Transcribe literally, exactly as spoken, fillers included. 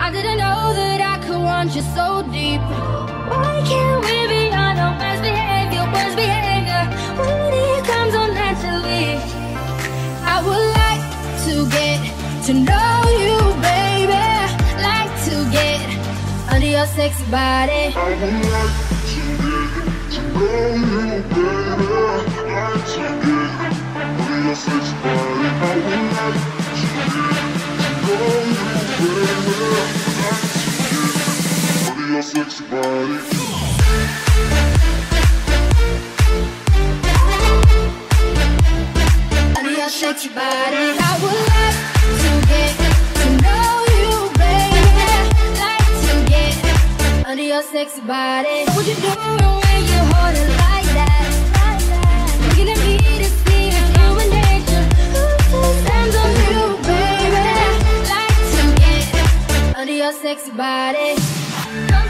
I didn't know that I could want you so deep. Why can't we be on our best behavior, worst behavior, when it comes on naturally? I would like to get to know you, baby. Like to get under your sexy body. I would like to get to know you, baby. Like to get under your sexy body. I would like to get to know you, baby. Like to get under your sexy body. Sexy body. I would like to get to know you, baby. Like to get under your sexy body. What you doing when you hold it like that? Looking at me to see if human nature stands on you, baby. Like to get under your sexy body.